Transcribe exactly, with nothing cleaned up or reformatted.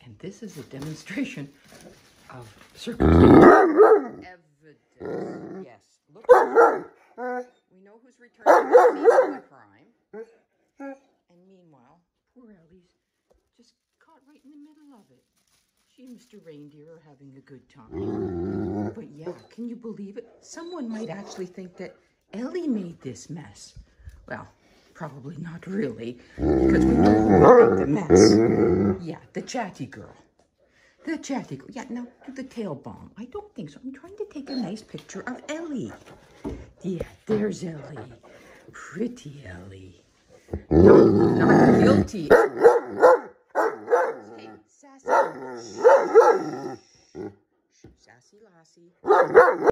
And this is a demonstration of circumstantial evidence. Yes, look. We know who's returning the scene of the crime. And meanwhile, poor Ellie's just caught right in the middle of it. She and Mister Reindeer are having a good time. But yeah, can you believe it? Someone might actually think that Ellie made this mess. Well, probably not really, because we know who made the mess. Yeah, the chatty girl. The chatty girl. Yeah, now do the tail bomb. I don't think so. I'm trying to take a nice picture of Ellie. Yeah, there's Ellie. Pretty Ellie. No, not guilty. Hey, sassy. Sassy lassie.